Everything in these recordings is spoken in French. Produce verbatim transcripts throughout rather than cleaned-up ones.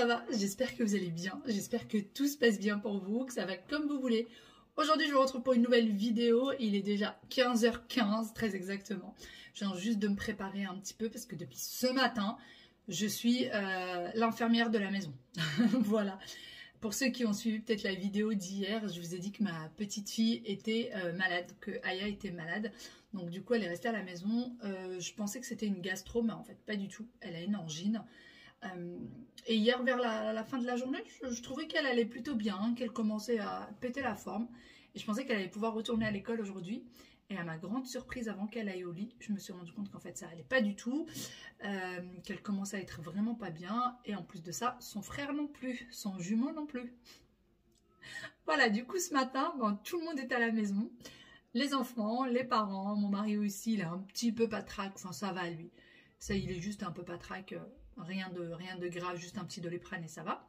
ça va? J'espère que vous allez bien, j'espère que tout se passe bien pour vous, que ça va comme vous voulez. Aujourd'hui, je vous retrouve pour une nouvelle vidéo. Il est déjà quinze heures quinze, très exactement. Je viens juste de me préparer un petit peu parce que depuis ce matin, je suis euh, l'infirmière de la maison. Voilà. Pour ceux qui ont suivi peut-être la vidéo d'hier, je vous ai dit que ma petite fille était euh, malade, que Aya était malade. Donc du coup, elle est restée à la maison. Euh, je pensais que c'était une gastro, mais en fait, pas du tout. Elle a une angine. Euh, et hier, vers la, la fin de la journée, je, je trouvais qu'elle allait plutôt bien, hein, qu'elle commençait à péter la forme. Et je pensais qu'elle allait pouvoir retourner à l'école aujourd'hui. Et à ma grande surprise, avant qu'elle aille au lit, je me suis rendu compte qu'en fait, ça allait pas du tout. Euh, qu'elle commençait à être vraiment pas bien. Et en plus de ça, son frère non plus, son jumeau non plus. Voilà, du coup, ce matin, bon, tout le monde est à la maison. Les enfants, les parents, mon mari aussi, il est un petit peu patraque. Enfin, ça va, lui. Ça, il est juste un peu patraque. Euh, rien de, rien de grave, juste un petit Doliprane et ça va.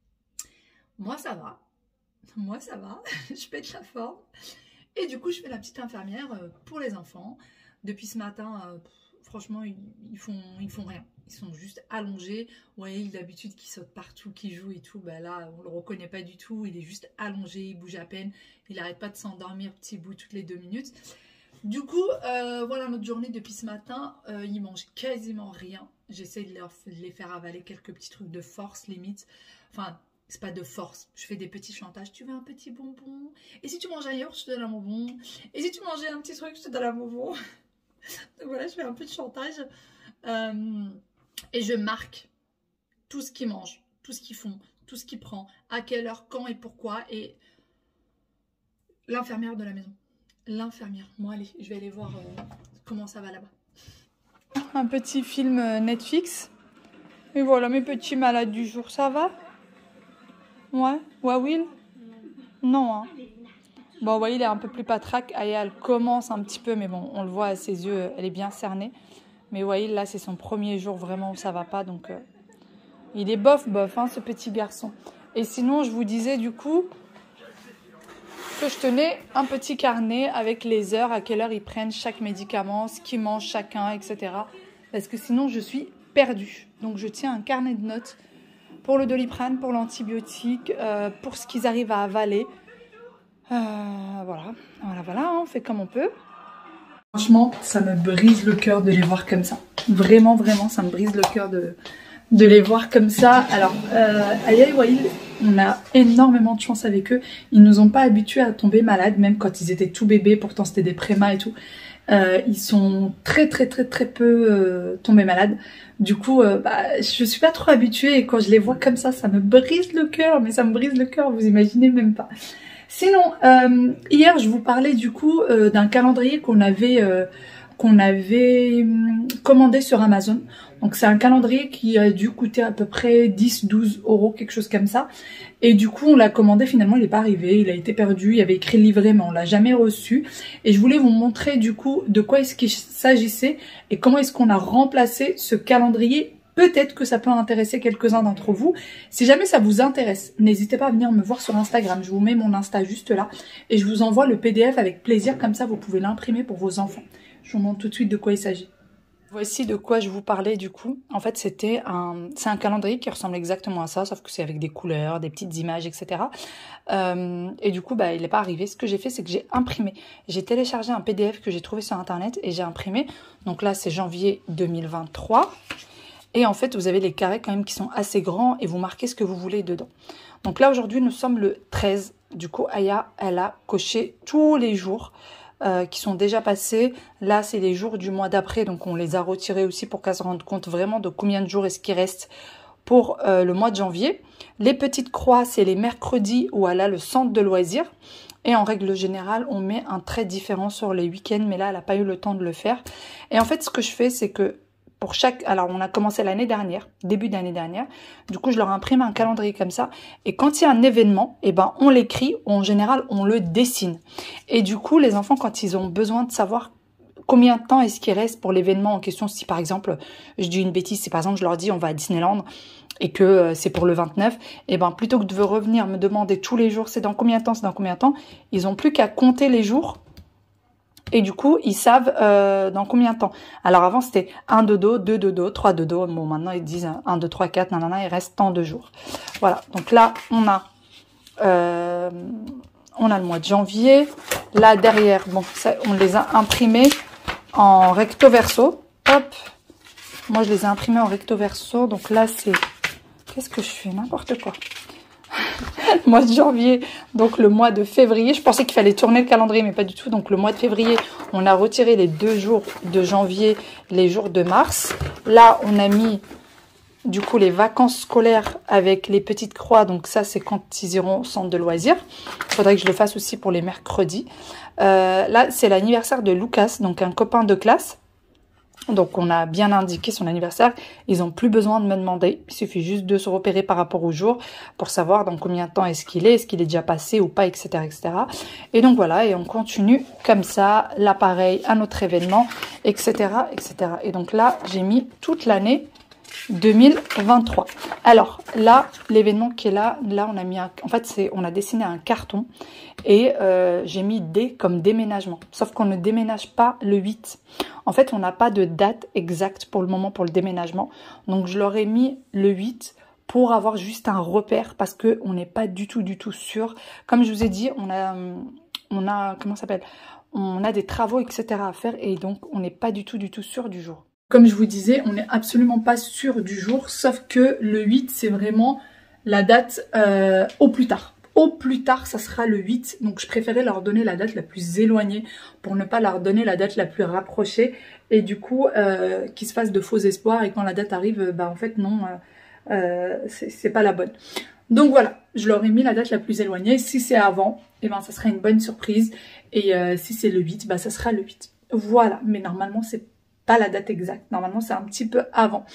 Moi, ça va. Moi, ça va. Je pète la forme. Et du coup, je fais la petite infirmière pour les enfants. Depuis ce matin, euh, franchement, ils, ils, font, ils font rien. Ils sont juste allongés. Vous voyez, d'habitude, qui saute partout, qui joue et tout. Ben là, on ne le reconnaît pas du tout. Il est juste allongé, il bouge à peine. Il n'arrête pas de s'endormir petit bout toutes les deux minutes. Du coup, euh, voilà notre journée depuis ce matin. Euh, ils mangent quasiment rien. J'essaie de, leur, de les faire avaler quelques petits trucs de force, limite. Enfin... c'est pas de force, je fais des petits chantages. Tu veux un petit bonbon? Et si tu manges un yaourt, je te donne un bonbon. Et si tu mangeais un petit truc, je te donne un bonbon. Donc voilà, je fais un peu de chantage. Euh, et je marque tout ce qu'ils mangent, tout ce qu'ils font, tout ce qu'ils prennent, à quelle heure, quand et pourquoi. Et l'infirmière de la maison. L'infirmière. Moi, allez, je vais aller voir euh, comment ça va là-bas. Un petit film Netflix. Et voilà mes petits malades du jour, ça va? Ouais, ouais, Will? Non, hein. Bon, vous voyez, il est un peu plus patraque. Aya, elle commence un petit peu, mais bon, on le voit à ses yeux, elle est bien cernée. Mais vous voyez, là, c'est son premier jour vraiment où ça va pas. Donc, euh, il est bof, bof, hein, ce petit garçon. Et sinon, je vous disais, du coup, que je tenais un petit carnet avec les heures, à quelle heure ils prennent chaque médicament, ce qu'ils mangent chacun, et cetera. Parce que sinon, je suis perdue. Donc, je tiens un carnet de notes pour le Doliprane, pour l'antibiotique, euh, pour ce qu'ils arrivent à avaler. Euh, voilà, voilà, voilà, hein, on fait comme on peut. Franchement, ça me brise le cœur de les voir comme ça. Vraiment, vraiment, ça me brise le cœur de, de les voir comme ça. Alors, euh, Aya et Waïl, on a énormément de chance avec eux. Ils nous ont pas habitués à tomber malades, même quand ils étaient tout bébés, pourtant c'était des prémas et tout. Euh, ils sont très très très très peu euh, tombés malades. Du coup, euh, bah, je suis pas trop habituée et quand je les vois comme ça, ça me brise le cœur. Mais ça me brise le cœur, vous imaginez même pas. Sinon, euh, hier, je vous parlais du coup euh, d'un calendrier qu'on avait euh, qu'on avait hum, commandé sur Amazon. Donc c'est un calendrier qui a dû coûter à peu près dix douze euros, quelque chose comme ça. Et du coup, on l'a commandé, finalement, il n'est pas arrivé, il a été perdu, il y avait écrit livré, mais on l'a jamais reçu. Et je voulais vous montrer du coup de quoi est-ce qu'il s'agissait et comment est-ce qu'on a remplacé ce calendrier. Peut-être que ça peut intéresser quelques-uns d'entre vous. Si jamais ça vous intéresse, n'hésitez pas à venir me voir sur Instagram. Je vous mets mon Insta juste là et je vous envoie le P D F avec plaisir. Comme ça, vous pouvez l'imprimer pour vos enfants. Je vous montre tout de suite de quoi il s'agit. Voici de quoi je vous parlais du coup. En fait, c'était un, c'est un calendrier qui ressemble exactement à ça, sauf que c'est avec des couleurs, des petites images, et cetera. Euh, et du coup, bah, il n'est pas arrivé. Ce que j'ai fait, c'est que j'ai imprimé. J'ai téléchargé un P D F que j'ai trouvé sur Internet et j'ai imprimé. Donc là, c'est janvier deux mille vingt-trois. Et en fait, vous avez les carrés quand même qui sont assez grands et vous marquez ce que vous voulez dedans. Donc là, aujourd'hui, nous sommes le treize. Du coup, Aya, elle a coché tous les jours euh, qui sont déjà passés. Là, c'est les jours du mois d'après. Donc, on les a retirés aussi pour qu'elle se rende compte vraiment de combien de jours est-ce qu'il reste pour euh, le mois de janvier. Les petites croix, c'est les mercredis où elle a le centre de loisirs. Et en règle générale, on met un trait différent sur les week-ends. Mais là, elle n'a pas eu le temps de le faire. Et en fait, ce que je fais, c'est que pour chaque... Alors, on a commencé l'année dernière, début d'année dernière. Du coup, je leur imprime un calendrier comme ça. Et quand il y a un événement, eh ben, on l'écrit. En général, on le dessine. Et du coup, les enfants, quand ils ont besoin de savoir combien de temps est-ce qu'il reste pour l'événement en question, si par exemple, je dis une bêtise, si par exemple, je leur dis on va à Disneyland et que euh, c'est pour le vingt-neuf, eh ben, plutôt que de revenir me demander tous les jours, c'est dans combien de temps, c'est dans combien de temps, ils n'ont plus qu'à compter les jours. Et du coup, ils savent euh, dans combien de temps. Alors avant, c'était un dodo, deux dodo, trois dodo. Bon, maintenant, ils disent un, deux, trois, quatre, nanana, il reste tant de jours. Voilà, donc là, on a, euh, on a le mois de janvier. Là, derrière, bon, ça, on les a imprimés en recto verso. Hop, moi, je les ai imprimés en recto verso. Donc là, c'est... Qu'est-ce que je fais? N'importe quoi. Le mois de janvier, donc le mois de février. Je pensais qu'il fallait tourner le calendrier, mais pas du tout. Donc le mois de février, on a retiré les deux jours de janvier, les jours de mars. Là, on a mis du coup les vacances scolaires avec les petites croix. Donc ça, c'est quand ils iront au centre de loisirs. Il faudrait que je le fasse aussi pour les mercredis. Euh, là, c'est l'anniversaire de Lucas, donc un copain de classe. Donc, on a bien indiqué son anniversaire. Ils n'ont plus besoin de me demander. Il suffit juste de se repérer par rapport au jour pour savoir dans combien de temps est-ce qu'il est, est-ce qu'il est déjà passé ou pas, et cetera, et cetera. Et donc, voilà. Et on continue comme ça. L'appareil, un autre événement, et cetera, et cetera. Et donc là, j'ai mis toute l'année deux mille vingt-trois. Alors là, l'événement qui est là, là on a mis un, en fait c'est, on a dessiné un carton et euh, j'ai mis D comme déménagement. Sauf qu'on ne déménage pas le huit. En fait, on n'a pas de date exacte pour le moment pour le déménagement. Donc je leur ai mis le huit pour avoir juste un repère parce que on n'est pas du tout du tout sûr. Comme je vous ai dit, on a, on a comment ça s'appelle, on a des travaux et cetera à faire et donc on n'est pas du tout du tout sûr du jour. Comme je vous disais, on n'est absolument pas sûr du jour, sauf que le huit, c'est vraiment la date euh, au plus tard. Au plus tard, ça sera le huit. Donc, je préférais leur donner la date la plus éloignée pour ne pas leur donner la date la plus rapprochée. Et du coup, euh, qu'ils se fassent de faux espoirs. Et quand la date arrive, bah en fait, non, euh, euh, c'est pas la bonne. Donc voilà, je leur ai mis la date la plus éloignée. Si c'est avant, eh ben, ça sera une bonne surprise. Et euh, si c'est le huit, bah, ça sera le huit. Voilà, mais normalement, c'est pas la date exacte. Normalement, c'est un petit peu avant.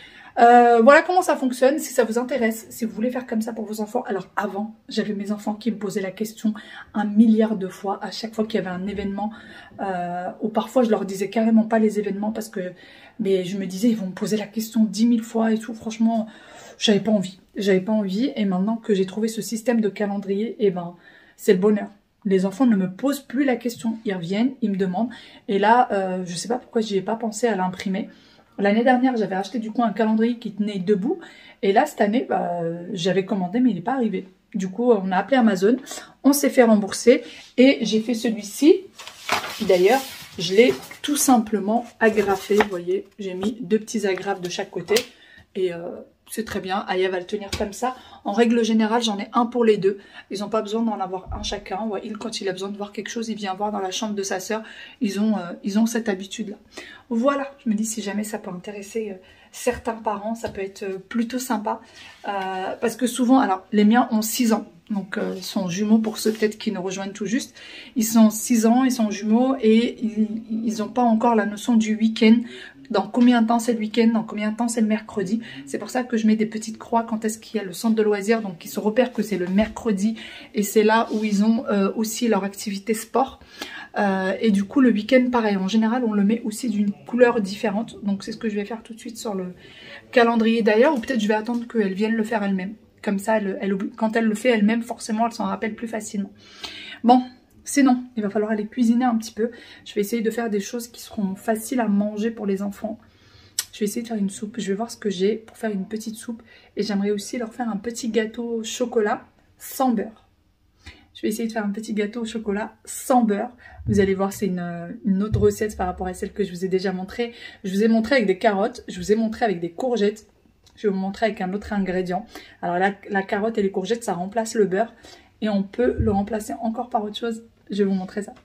Euh, voilà comment ça fonctionne. Si ça vous intéresse, si vous voulez faire comme ça pour vos enfants. Alors avant, j'avais mes enfants qui me posaient la question un milliard de fois à chaque fois qu'il y avait un événement. Euh, ou parfois, je leur disais carrément pas les événements parce que mais je me disais, ils vont me poser la question dix mille fois et tout. Franchement, j'avais pas envie. J'avais pas envie. Et maintenant que j'ai trouvé ce système de calendrier, eh ben, c'est le bonheur. Les enfants ne me posent plus la question. Ils reviennent, ils me demandent. Et là, euh, je ne sais pas pourquoi je n'y ai pas pensé à l'imprimer. L'année dernière, j'avais acheté du coup un calendrier qui tenait debout. Et là, cette année, bah, j'avais commandé, mais il n'est pas arrivé. Du coup, on a appelé Amazon. On s'est fait rembourser. Et j'ai fait celui-ci. D'ailleurs, je l'ai tout simplement agrafé. Vous voyez, j'ai mis deux petits agrafes de chaque côté. Et... Euh, c'est très bien, Aya va le tenir comme ça. En règle générale, j'en ai un pour les deux. Ils n'ont pas besoin d'en avoir un chacun. Ouais, il, quand il a besoin de voir quelque chose, il vient voir dans la chambre de sa sœur. Ils ont, euh, ils ont cette habitude-là. Voilà, je me dis si jamais ça peut intéresser euh, certains parents, ça peut être euh, plutôt sympa. Euh, parce que souvent, alors les miens ont six ans. Donc euh, ils sont jumeaux pour ceux peut-être qui nous rejoignent tout juste. Ils sont six ans, ils sont jumeaux et ils n'ont pas encore la notion du week-end. Dans combien de temps c'est le week-end, dans combien de temps c'est le mercredi. C'est pour ça que je mets des petites croix quand est-ce qu'il y a le centre de loisirs. Donc ils se repèrent que c'est le mercredi et c'est là où ils ont euh, aussi leur activité sport. Euh, et du coup le week-end pareil, en général on le met aussi d'une couleur différente. Donc c'est ce que je vais faire tout de suite sur le calendrier d'ailleurs. Ou peut-être je vais attendre qu'elle vienne le faire elle-même. Comme ça, elle, elle, quand elle le fait elle-même, forcément elle s'en rappelle plus facilement. Bon. Sinon, il va falloir aller cuisiner un petit peu. Je vais essayer de faire des choses qui seront faciles à manger pour les enfants. Je vais essayer de faire une soupe. Je vais voir ce que j'ai pour faire une petite soupe. Et j'aimerais aussi leur faire un petit gâteau au chocolat sans beurre. Je vais essayer de faire un petit gâteau au chocolat sans beurre. Vous allez voir, c'est une, une autre recette par rapport à celle que je vous ai déjà montrée. Je vous ai montré avec des carottes. Je vous ai montré avec des courgettes. Je vais vous montrer avec un autre ingrédient. Alors la, la carotte et les courgettes, ça remplace le beurre. Et on peut le remplacer encore par autre chose. Je vais vous montrer ça.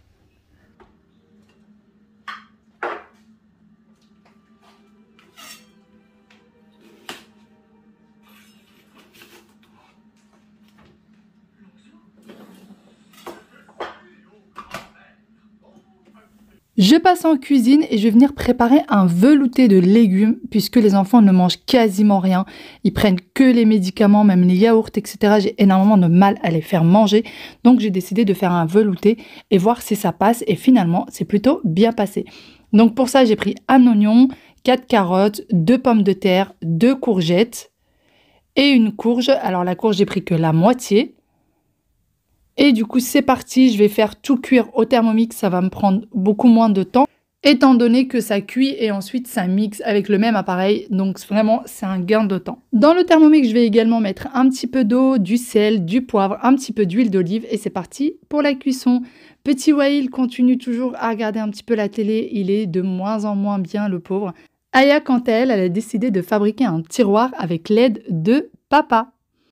Je passe en cuisine et je vais venir préparer un velouté de légumes puisque les enfants ne mangent quasiment rien. Ils prennent que les médicaments, même les yaourts, et cetera. J'ai énormément de mal à les faire manger. Donc j'ai décidé de faire un velouté et voir si ça passe. Et finalement, c'est plutôt bien passé. Donc pour ça, j'ai pris un oignon, quatre carottes, deux pommes de terre, deux courgettes et une courge. Alors la courge, j'ai pris que la moitié. Et du coup, c'est parti, je vais faire tout cuire au Thermomix, ça va me prendre beaucoup moins de temps, étant donné que ça cuit et ensuite ça mixe avec le même appareil, donc vraiment, c'est un gain de temps. Dans le Thermomix, je vais également mettre un petit peu d'eau, du sel, du poivre, un petit peu d'huile d'olive et c'est parti pour la cuisson. Petit Wael continue toujours à regarder un petit peu la télé, il est de moins en moins bien, le pauvre. Aya, quant à elle, elle a décidé de fabriquer un tiroir avec l'aide de papa.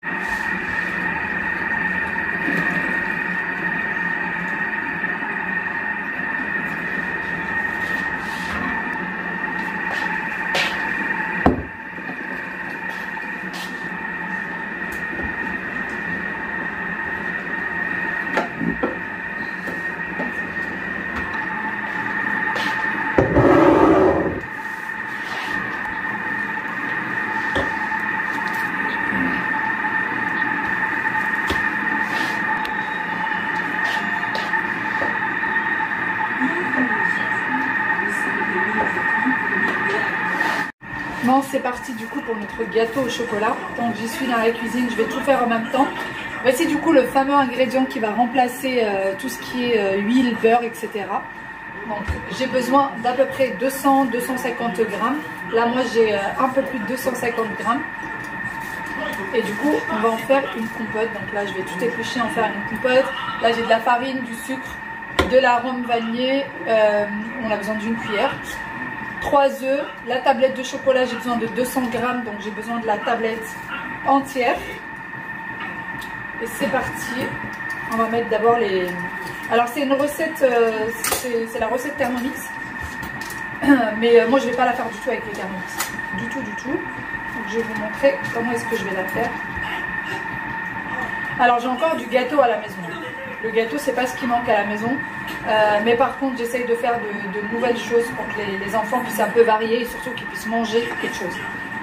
Bon, c'est parti du coup pour notre gâteau au chocolat. Donc j'y suis dans la cuisine, je vais tout faire en même temps. Voici du coup le fameux ingrédient qui va remplacer euh, tout ce qui est euh, huile, beurre, et cetera. Donc j'ai besoin d'à peu près deux cents à deux cent cinquante grammes. Là moi j'ai euh, un peu plus de deux cent cinquante grammes. Et du coup on va en faire une compote. Donc là je vais tout éplucher, en faire une compote. Là j'ai de la farine, du sucre, de l'arôme vanillé. Euh, on a besoin d'une cuillère. trois œufs, la tablette de chocolat, j'ai besoin de deux cents grammes, donc j'ai besoin de la tablette entière. Et c'est parti, on va mettre d'abord les... Alors c'est une recette, euh, c'est la recette Thermomix, mais euh, moi je ne vais pas la faire du tout avec le Thermomix, du tout, du tout. Donc je vais vous montrer comment est-ce que je vais la faire. Alors j'ai encore du gâteau à la maison. Le gâteau, c'est pas ce qui manque à la maison. Euh, mais par contre, j'essaye de faire de, de nouvelles choses pour que les, les enfants puissent un peu varier et surtout qu'ils puissent manger quelque chose.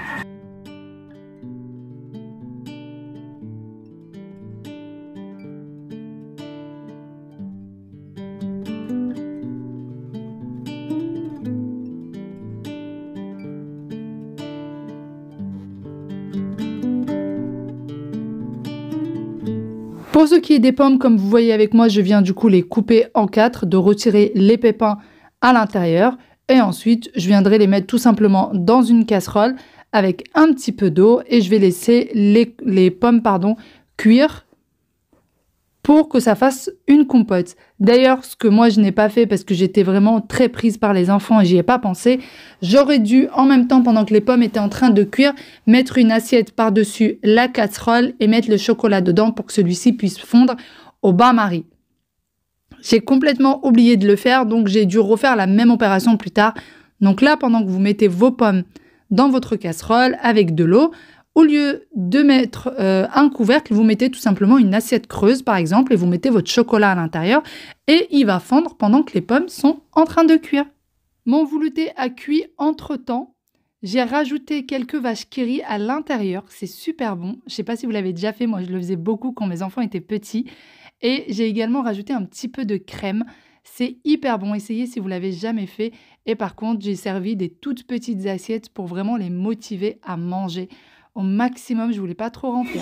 Pour ce qui est des pommes, comme vous voyez avec moi, je viens du coup les couper en quatre, de retirer les pépins à l'intérieur. Et ensuite, je viendrai les mettre tout simplement dans une casserole avec un petit peu d'eau. Et je vais laisser les, les pommes pardon, cuire pour que ça fasse une compote. D'ailleurs, ce que moi je n'ai pas fait parce que j'étais vraiment très prise par les enfants et j'y ai pas pensé, j'aurais dû en même temps, pendant que les pommes étaient en train de cuire, mettre une assiette par-dessus la casserole et mettre le chocolat dedans pour que celui-ci puisse fondre au bain-marie. J'ai complètement oublié de le faire, donc j'ai dû refaire la même opération plus tard. Donc là, pendant que vous mettez vos pommes dans votre casserole avec de l'eau, au lieu de mettre euh, un couvercle, vous mettez tout simplement une assiette creuse, par exemple, et vous mettez votre chocolat à l'intérieur et il va fondre pendant que les pommes sont en train de cuire. Mon velouté a cuit entre-temps. J'ai rajouté quelques vaches qui rient à l'intérieur. C'est super bon. Je ne sais pas si vous l'avez déjà fait. Moi, je le faisais beaucoup quand mes enfants étaient petits. Et j'ai également rajouté un petit peu de crème. C'est hyper bon. Essayez si vous ne l'avez jamais fait. Et par contre, j'ai servi des toutes petites assiettes pour vraiment les motiver à manger. Au maximum, je voulais pas trop remplir.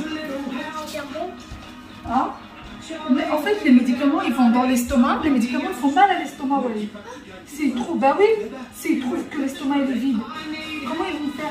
Hein? Mais en fait, les médicaments, ils vont dans l'estomac. Les médicaments, ils font mal à l'estomac, oui. S'ils trouvent, bah oui, s'ils trouvent que l'estomac est vide, comment ils vont faire?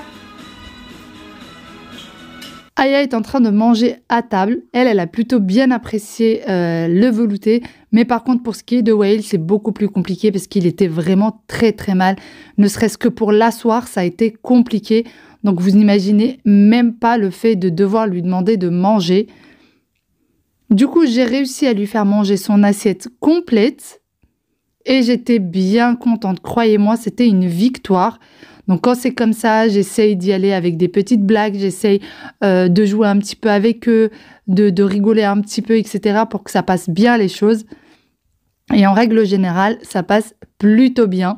Aya est en train de manger à table. Elle, elle a plutôt bien apprécié euh, le velouté. Mais par contre, pour ce qui est de Wael, c'est beaucoup plus compliqué parce qu'il était vraiment très très mal. Ne serait-ce que pour l'asseoir, ça a été compliqué. Donc, vous n'imaginez même pas le fait de devoir lui demander de manger. Du coup, j'ai réussi à lui faire manger son assiette complète. Et j'étais bien contente. Croyez-moi, c'était une victoire. Donc, quand c'est comme ça, j'essaye d'y aller avec des petites blagues. J'essaye euh, de jouer un petit peu avec eux, de, de rigoler un petit peu, et cetera pour que ça passe bien les choses. Et en règle générale, ça passe plutôt bien.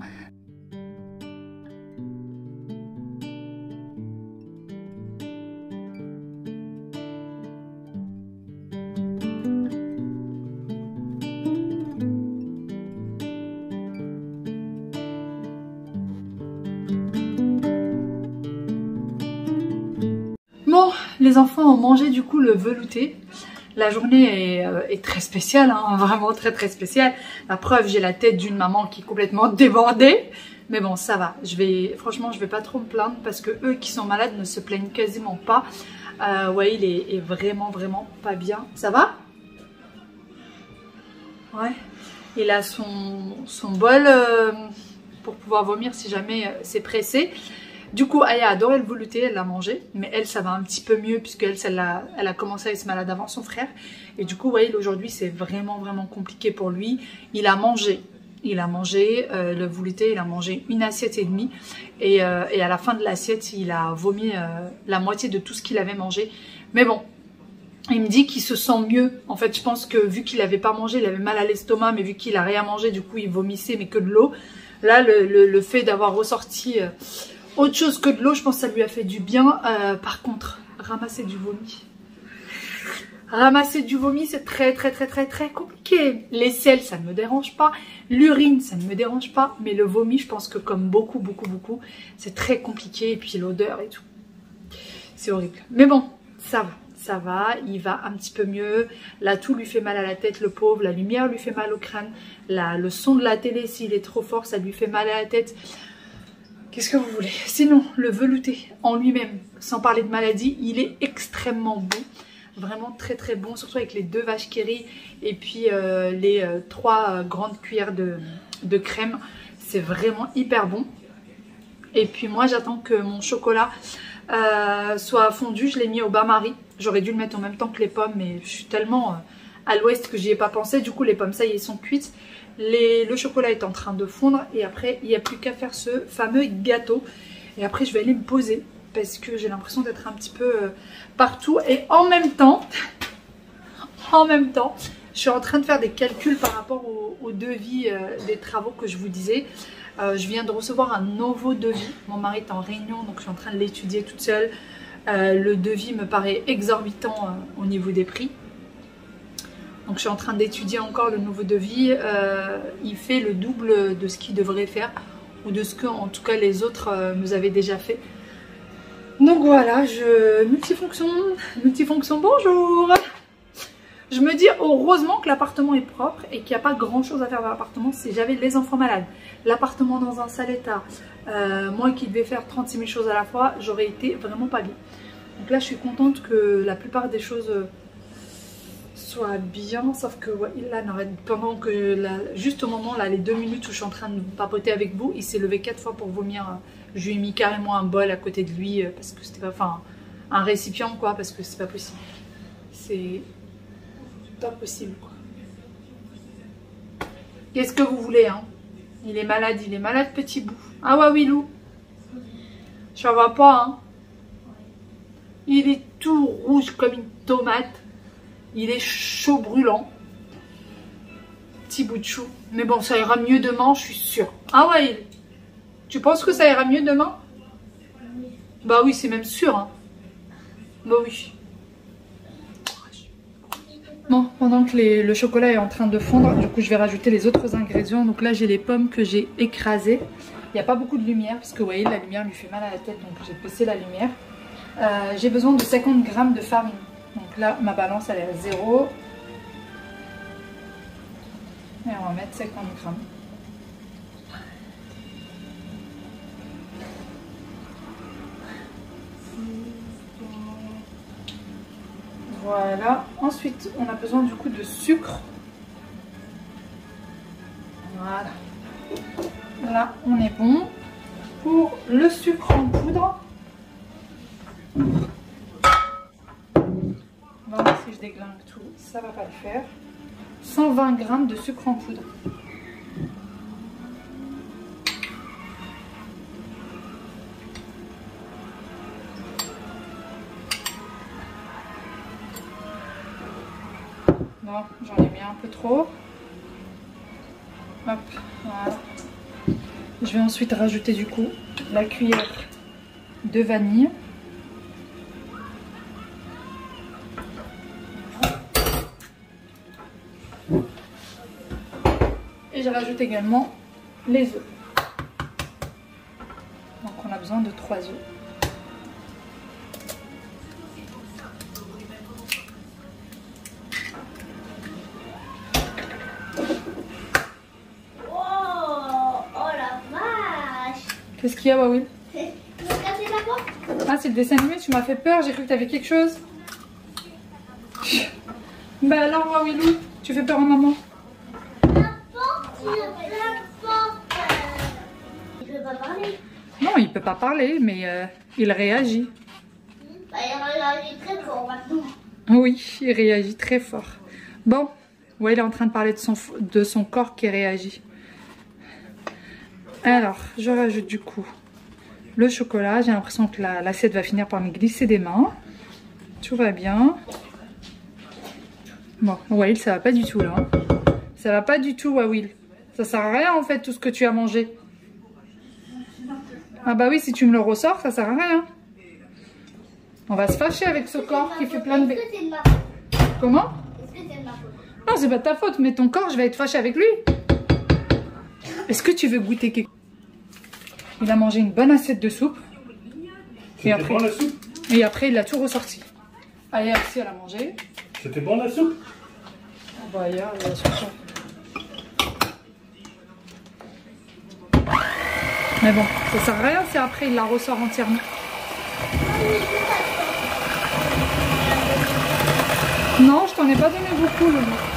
Bon, les enfants ont mangé du coup le velouté. La journée est, euh, est très spéciale, hein, vraiment très très spéciale. La preuve, j'ai la tête d'une maman qui est complètement débordée. Mais bon, ça va. Je vais, franchement, je vais pas trop me plaindre parce que eux qui sont malades ne se plaignent quasiment pas. Euh, ouais, il est, est vraiment vraiment pas bien. Ça va? Ouais. Il a son, son bol euh, pour pouvoir vomir si jamais euh, c'est pressé. Du coup, Aya adorait le velouté, elle l'a mangé. Mais elle, ça va un petit peu mieux puisque elle, elle, a, elle a commencé à être malade avant son frère. Et du coup, ouais, aujourd'hui, c'est vraiment vraiment compliqué pour lui. Il a mangé. Il a mangé euh, le velouté, il a mangé une assiette et demie. Et, euh, et à la fin de l'assiette, il a vomi euh, la moitié de tout ce qu'il avait mangé. Mais bon, il me dit qu'il se sent mieux. En fait, je pense que vu qu'il n'avait pas mangé, il avait mal à l'estomac. Mais vu qu'il a rien mangé, du coup, il vomissait, mais que de l'eau. Là, le, le, le fait d'avoir ressorti euh, autre chose que de l'eau, je pense que ça lui a fait du bien. Euh, par contre, ramasser du vomi. Ramasser du vomi, c'est très très très très très compliqué. Les selles, ça ne me dérange pas. L'urine, ça ne me dérange pas. Mais le vomi, je pense que comme beaucoup, beaucoup, beaucoup, c'est très compliqué. Et puis l'odeur et tout. C'est horrible. Mais bon, ça va. Ça va, il va un petit peu mieux. La toux lui fait mal à la tête, le pauvre. La lumière lui fait mal au crâne. La, le son de la télé, s'il est trop fort, ça lui fait mal à la tête. Qu'est-ce que vous voulez? Sinon, le velouté en lui-même, sans parler de maladie, il est extrêmement bon. Vraiment très très bon, surtout avec les deux vaches qui rient et puis euh, les euh, trois euh, grandes cuillères de, de crème. C'est vraiment hyper bon. Et puis moi j'attends que mon chocolat euh, soit fondu. Je l'ai mis au bain-marie. J'aurais dû le mettre en même temps que les pommes, mais je suis tellement euh, à l'ouest que j'y ai pas pensé. Du coup les pommes ça y est sont cuites. Les, le chocolat est en train de fondre et après il n'y a plus qu'à faire ce fameux gâteau. Et après je vais aller me poser parce que j'ai l'impression d'être un petit peu euh, partout. Et en même temps, en même temps, je suis en train de faire des calculs par rapport au, au devis euh, des travaux que je vous disais. Euh, je viens de recevoir un nouveau devis. Mon mari est en réunion, donc je suis en train de l'étudier toute seule. Euh, le devis me paraît exorbitant euh, au niveau des prix. Donc je suis en train d'étudier encore le nouveau devis. Euh, il fait le double de ce qu'il devrait faire, ou de ce que en tout cas les autres euh, nous avaient déjà fait. Donc voilà, je multifonction, multifonction, bonjour. Je me dis heureusement que l'appartement est propre et qu'il n'y a pas grand chose à faire dans l'appartement. Si j'avais les enfants malades, l'appartement dans un sale état, euh, moi qui devais faire trente-six mille choses à la fois, j'aurais été vraiment pas bien. Donc là je suis contente que la plupart des choses soient bien, sauf que ouais, là, pendant que la, juste au moment là, les deux minutes où je suis en train de papoter avec vous, il s'est levé quatre fois pour vomir. Je lui ai mis carrément un bol à côté de lui parce que c'était pas, enfin un récipient quoi, parce que c'est pas possible. C'est pas possible quoi. Qu'est-ce que vous voulez hein? Il est malade, il est malade petit bout. Ah ouais Willou, ça va pas hein. Il est tout rouge comme une tomate. Il est chaud brûlant. Petit bout de chou. Mais bon, ça ira mieux demain, je suis sûre. Ah ouais, il... tu penses que ça ira mieux demain? Bah oui, c'est même sûr. Hein. Bah oui. Bon, pendant que les, le chocolat est en train de fondre, du coup je vais rajouter les autres ingrédients. Donc là j'ai les pommes que j'ai écrasées. Il n'y a pas beaucoup de lumière parce que vous voyez la lumière lui fait mal à la tête, donc j'ai baissé la lumière. Euh, j'ai besoin de cinquante grammes de farine. Donc là ma balance elle est à zéro. Et on va mettre cinquante grammes. Voilà. Ensuite, on a besoin du coup de sucre. Voilà. Là, on est bon. Pour le sucre en poudre. Bon, si je déglingue tout, ça va pas le faire. cent vingt grammes de sucre en poudre. Bon, j'en ai mis un peu trop. Hop, voilà. Je vais ensuite rajouter du coup la cuillère de vanille. Et je rajoute également les œufs. Donc on a besoin de trois œufs. Qu'est-ce qu'il y a, Wawil? Tu veux casser la porte? Ah, c'est le dessin animé, tu m'as fait peur, j'ai cru que t'avais quelque chose. Bah alors, Wawilou, tu fais peur à maman? La porte, la porte. Il peut pas parler. Non, il peut pas parler, mais euh, il réagit. Bah, il réagit très fort maintenant. Oui, il réagit très fort. Bon, ouais, il est en train de parler de son, de son corps qui réagit. Alors, je rajoute du coup le chocolat. J'ai l'impression que l'assiette va finir par me glisser des mains. Tout va bien. Bon, Wawil, ça va pas du tout là. Hein. Ça va pas du tout, Wawil. Ça sert à rien en fait, tout ce que tu as mangé. Ah bah oui, si tu me le ressors, ça sert à rien. On va se fâcher avec ce corps qui fait plein de... Est-ce que c'est de ma faute? Comment? Est-ce que c'est de ma faute? Non, c'est pas de ta faute, mais ton corps, je vais être fâchée avec lui. Est-ce que tu veux goûter quelque chose? Il a mangé une bonne assiette de soupe. Et après, bon la soupe? Et après, il a tout ressorti. Allez, Alexis, elle a mangé. C'était bon la soupe? On va ailleurs, il a surtout. Mais bon, ça sert à rien si après il la ressort entièrement. Non, je t'en ai pas donné beaucoup, le mot.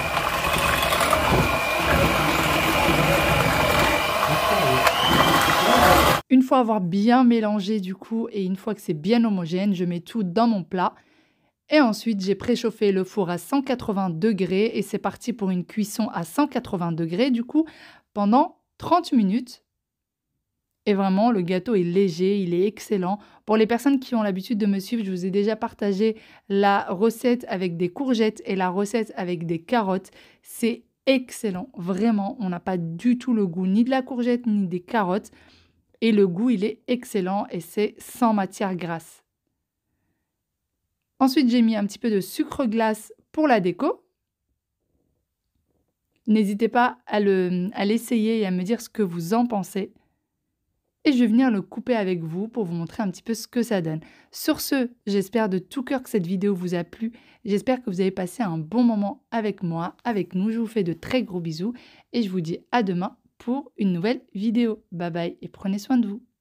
Une fois avoir bien mélangé du coup et une fois que c'est bien homogène, je mets tout dans mon plat. Et ensuite, j'ai préchauffé le four à cent quatre-vingts degrés et c'est parti pour une cuisson à cent quatre-vingts degrés du coup pendant trente minutes. Et vraiment, le gâteau est léger, il est excellent. Pour les personnes qui ont l'habitude de me suivre, je vous ai déjà partagé la recette avec des courgettes et la recette avec des carottes. C'est excellent, vraiment. On n'a pas du tout le goût ni de la courgette ni des carottes. Et le goût, il est excellent et c'est sans matière grasse. Ensuite, j'ai mis un petit peu de sucre glace pour la déco. N'hésitez pas à l'essayer et à me dire ce que vous en pensez. Et je vais venir le couper avec vous pour vous montrer un petit peu ce que ça donne. Sur ce, j'espère de tout cœur que cette vidéo vous a plu. J'espère que vous avez passé un bon moment avec moi, avec nous. Je vous fais de très gros bisous et je vous dis à demain pour une nouvelle vidéo. Bye bye et prenez soin de vous.